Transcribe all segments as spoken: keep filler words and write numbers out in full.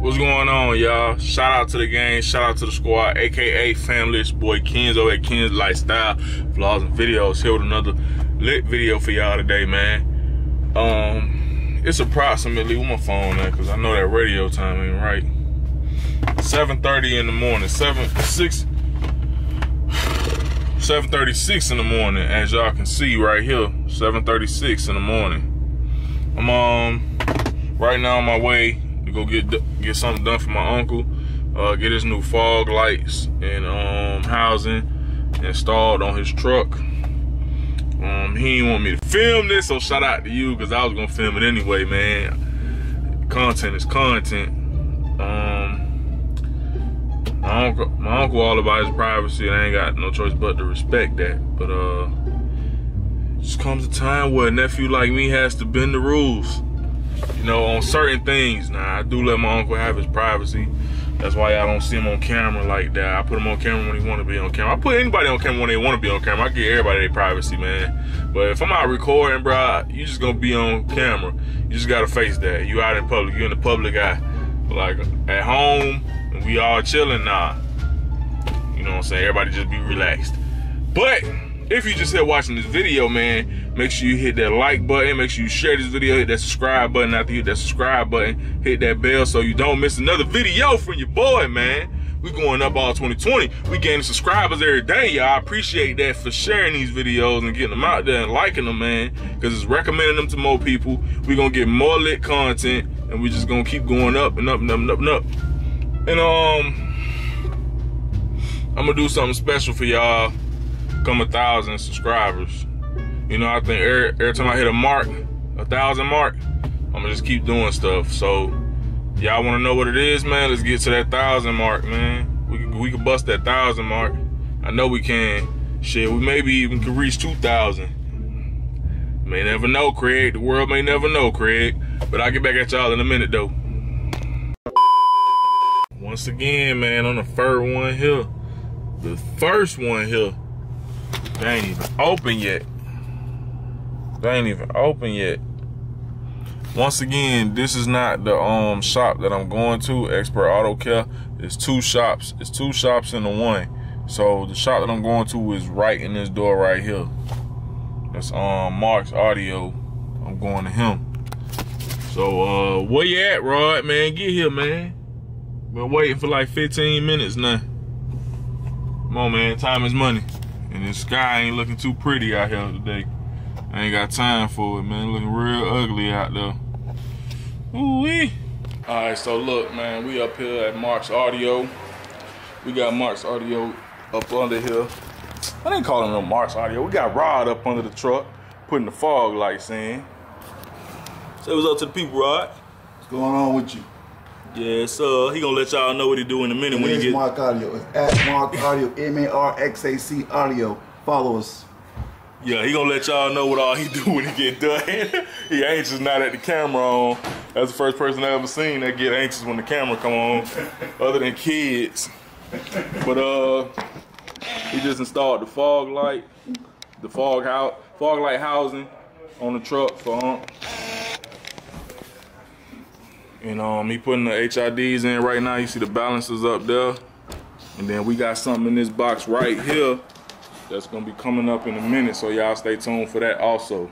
What's going on, y'all? Shout out to the gang, shout out to the squad, aka family. It's your boy Kenzo at Ken's Lifestyle Vlogs and Videos, here with another lit video for y'all today, man. Um, it's approximately, with my phone at, cause I know that radio time ain't right. seven thirty in the morning, seven six, seven thirty-six in the morning, as y'all can see right here, seven thirty-six in the morning. I'm um right now on my way to go get get something done for my uncle, uh, get his new fog lights and um, housing installed on his truck. Um, he didn't want me to film this, so shout out to you, because I was gonna film it anyway, man. Content is content. Um, my uncle, my uncle all about his privacy, and I ain't got no choice but to respect that. But uh, just comes a time where a nephew like me has to bend the rules. You know, on certain things. Now, I do let my uncle have his privacy. That's why y'all don't see him on camera like that. I put him on camera when he want to be on camera. I put anybody on camera when they want to be on camera. I give everybody their privacy, man. But if I'm out recording, bro, you just gonna be on camera. You just gotta face that. You out in public. You in the public eye. Like, at home, and we all chilling, nah. You know what I'm saying? Everybody just be relaxed. But if you just here watching this video, man, make sure you hit that like button. Make sure you share this video. Hit that subscribe button. After you hit that subscribe button, hit that bell so you don't miss another video from your boy, man. We going up all twenty twenty. We gaining subscribers every day, y'all. I appreciate that for sharing these videos and getting them out there and liking them, man, because it's recommending them to more people. We gonna get more lit content, and we just gonna keep going up and up and up and up and up. And um, I'm gonna do something special for y'all. Come a thousand subscribers. You know, I think every, every time I hit a mark, a thousand mark, I'm gonna just keep doing stuff. So y'all wanna know what it is, man? Let's get to that thousand mark, man. We can, we can bust that thousand mark. I know we can. Shit, we maybe even can reach two thousand. May never know, Craig. The world may never know, Craig. But I'll get back at y'all in a minute, though. Once again, man, on the first one here. The first one here. They ain't even open yet. They ain't even open yet. Once again, this is not the um shop that I'm going to, Expert Auto Care. It's two shops. It's two shops in the one. So the shop that I'm going to is right in this door right here. That's um Mark's Audio. I'm going to him. So uh where you at, Rod? Man, get here, man. Been waiting for like fifteen minutes now. Come on, man. Time is money. And the sky ain't looking too pretty out here today. I ain't got time for it, man. Looking real ugly out there. Ooh-wee. All right, so look, man. We up here at Mark's Audio. We got Mark's Audio up under here. I didn't call him no Mark's Audio. We got Rod up under the truck, putting the fog lights in. Say what's up to the people, Rod. What's going on with you? Yeah, so he gonna let y'all know what he do in a minute. It when is he get Mark Audio. It's at Mark Audio, M A R X A C Audio. Follow us. Yeah, he gonna let y'all know what all he do when he get done. He anxious not at the camera on. That's the first person I ever seen that get anxious when the camera come on, other than kids. But uh, he just installed the fog light, the fog house, fog light housing on the truck for Hump. And um, he putting the H I Ds in right now. You see the balancers up there. And then we got something in this box right here that's gonna be coming up in a minute, so y'all stay tuned for that also.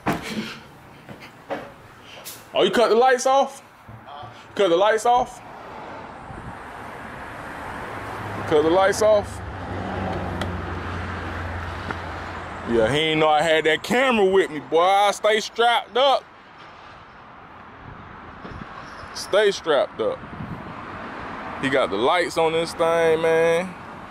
Oh, you cut the lights off? Cut the lights off? Cut the lights off? Yeah, he ain't know I had that camera with me, boy. I stay strapped up. Stay strapped up. He got the lights on this thing, man.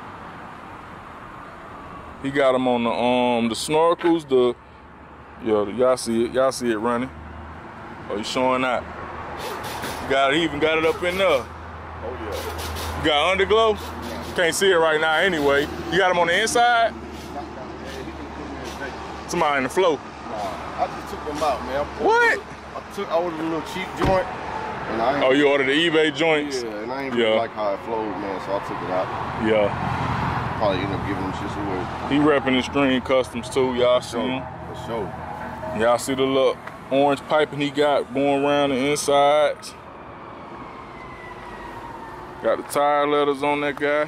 He got them on the um the snorkels, the yo, y'all see it, y'all see it running. Oh, he's showing out. Got it, he even got it up in there. Oh yeah. You got underglow? Can't see it right now anyway. You got him on the inside? Somebody in the flow. Nah, I just took them out, man. What? I took I ordered a little cheap joint. And I ain't, oh, you ordered the eBay joints? Yeah, and I ain't yeah. really like how it flowed, man, so I took it out. Yeah. Probably end up giving them shit away. He repping the Stream Customs too, y'all see him? For sure. Y'all see the little orange piping he got going around the insides? Got the tire letters on that guy.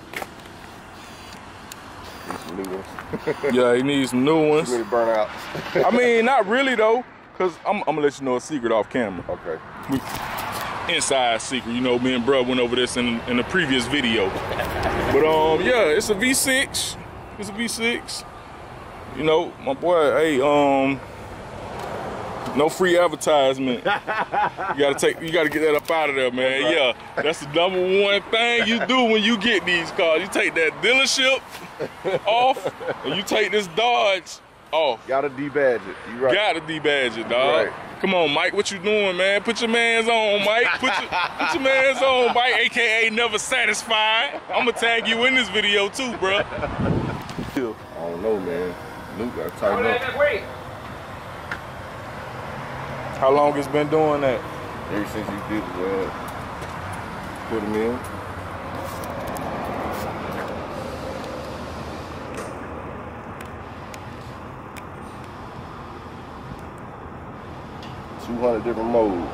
Need some new ones. Yeah, he needs some new ones. Too many burnouts. I mean, not really though, cause I'm, I'm gonna let you know a secret off camera. Okay. We, inside secret, you know, me and bruh went over this in in the previous video. But um, yeah, it's a V six. It's a V six. You know, my boy, hey, um, no free advertisement. You gotta take, you gotta get that up out of there, man. Right. Yeah, that's the number one thing you do when you get these cars. You take that dealership off, and you take this Dodge off. Gotta debadge it. You right. Gotta debadge it, dog. Right. Come on, Mike, what you doing, man? Put your mans on, Mike. Put your, put your mans on, Mike, A K A Never Satisfied. I'm gonna tag you in this video too, bro. I don't know, man. Luke gotta tighten up. Wait. How long it's been doing that? Ever since you did uh, put them in. two hundred different modes.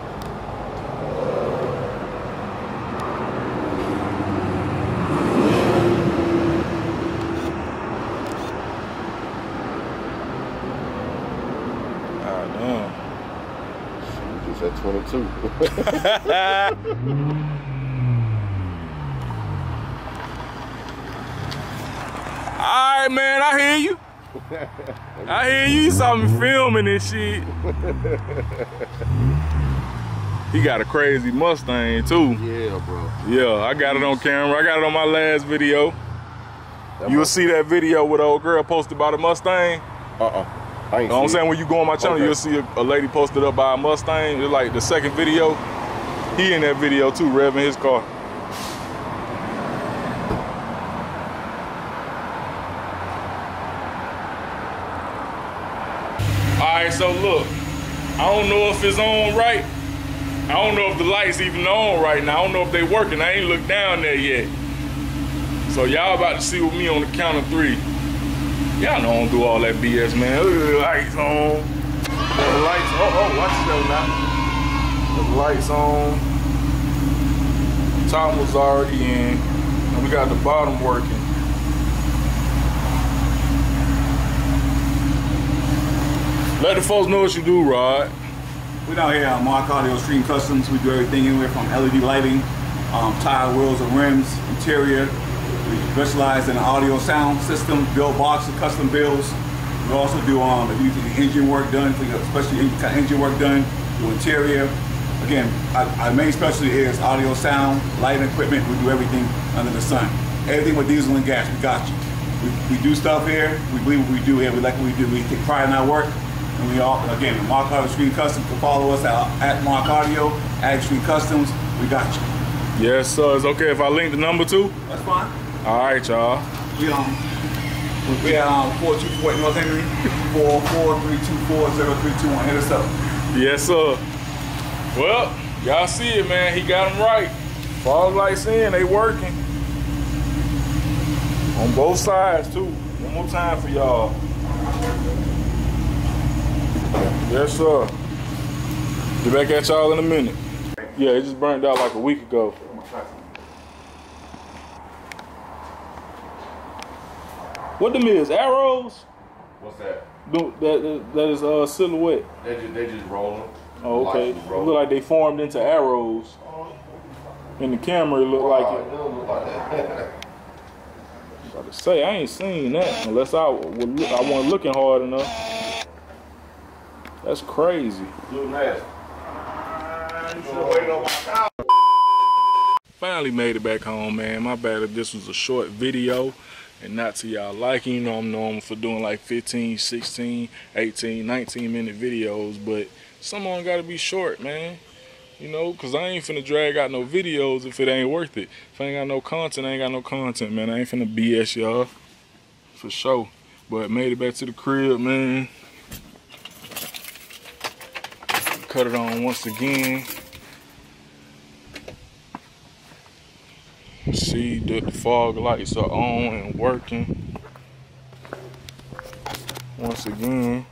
Ah, damn. Just at twenty-two. Alright, man, I hear you. I hear you. You saw me filming this shit. He got a crazy Mustang too. Yeah, bro. Yeah, I got it on camera. I got it on my last video. You'll see that video with an old girl posted about a Mustang. Uh-uh. I ain't You know what I'm see saying? it. When you go on my channel, Okay. you'll see a, a lady posted up by a Mustang. It's like the second video. He in that video too, revving his car. Alright, so look, I don't know if it's on right. I don't know if the light's even on right now. I don't know if they working. I ain't looked down there yet. So y'all about to see with me on the count of three. Y'all know I don't do all that B S, man. Look at the lights on. The lights, oh, oh, watch yourself now. The lights on. Top was already in. And we got the bottom working. Let the folks know what you do, Rod. We're down here at Mark Audio Stream Customs. We do everything anywhere from L E D lighting, um, tire, wheels, and rims, interior. We specialize in audio sound system, build boxes, custom builds. We also do um, if you need the engine work done, especially engine work done, do interior. Again, our, our main specialty is audio sound, lighting equipment. We do everything under the sun. Everything with diesel and gas, we got you. We, we do stuff here. We believe what we do here. We like what we do. We take pride in our work. And we all, again, Mark Audio Stream Customs. You can follow us at, at Mark Audio, at Stream Customs. We got you. Yes, sir. It's okay if I link the number too? That's fine. All right, y'all. We um we at um four two four North Henry, four four three two four zero three two one. Hit us up. Yes, sir. Well, y'all see it, man. He got them right. Fog lights in, they working. On both sides, too. One more time for y'all. Yes, sir. Get back at y'all in a minute. Yeah, it just burned out like a week ago. What them is? Arrows? What's that? No, that, that, that is uh, silhouette. They just, they just rolling. Oh, okay. Lights It rolling. look like they formed into arrows. In the camera, it looked like Oh, it. it don't look like that. I'm about to say, I ain't seen that unless I would look, I wasn't looking hard enough. That's crazy. Look nasty. Finally made it back home, man. My bad if this was a short video and not to y'all liking. You know I'm known for doing like fifteen, sixteen, eighteen, nineteen minute videos, but some of them gotta be short, man. You know, cause I ain't finna drag out no videos if it ain't worth it. If I ain't got no content, I ain't got no content, man. I ain't finna B S y'all, for sure. But made it back to the crib, man. Cut it on once again. See that the fog lights are on and working. Once again,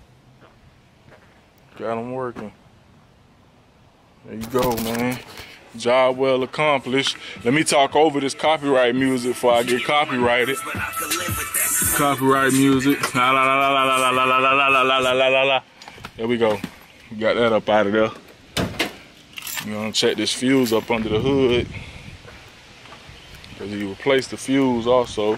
got them working. There you go, man. Job well accomplished. Let me talk over this copyright music before I get copyrighted. Copyright music. La la la la la la la la la la la la la la la. There we go. We got that up out of there. We're gonna check this fuse up under the hood. Cause you replace the fuse also.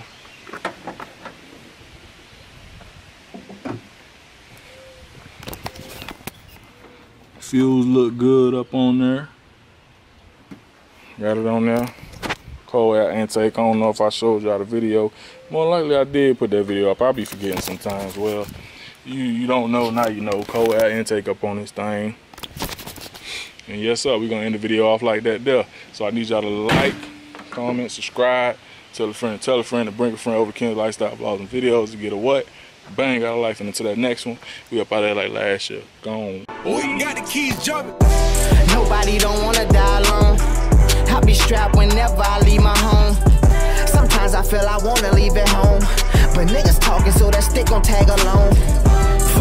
Fuse look good up on there. Got it on there. Cold air intake. I don't know if I showed y'all the video. More likely I did put that video up. I'll be forgetting sometimes. Well, you you don't know, now you know. Cold air intake up on this thing. And yes sir, we're gonna end the video off like that there. So I need y'all to like, comment, subscribe, tell a friend, tell a friend to bring a friend over to Ken's Lifestyle Vlogs and Videos to get a what? Bang out of life. And until that next one, we up out there like last year. Gone. We got the keys jumping. Nobody don't wanna die alone. I be strapped whenever I leave my home. Sometimes I feel I wanna leave at home, but niggas talking so that stick gon' tag along.